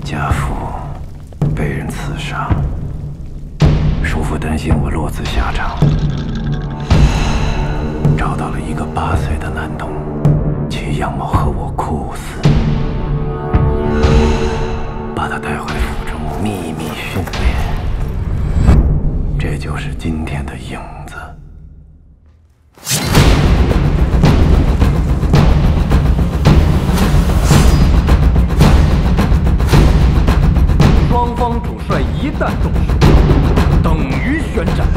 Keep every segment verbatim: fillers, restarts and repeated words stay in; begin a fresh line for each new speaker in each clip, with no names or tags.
家父被人刺杀，叔父担心我落子下场，找到了一个八岁的男童，其样貌和我酷似，把他带回府中秘密训练。这就是今天的影子。
双方主帅一旦动手，等于宣战。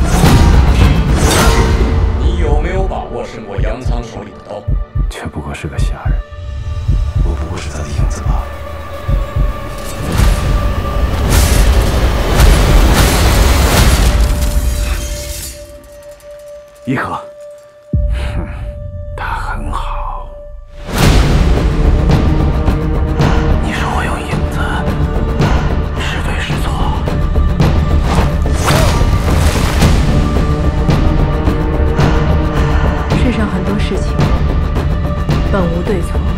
你有没有把握胜过杨仓手里的刀？
却不过是个下人，我不过是他的影子罢了。
伊可，
哼，他很好。你说我用影子？ 是对是错？
世上很多事情本无对错。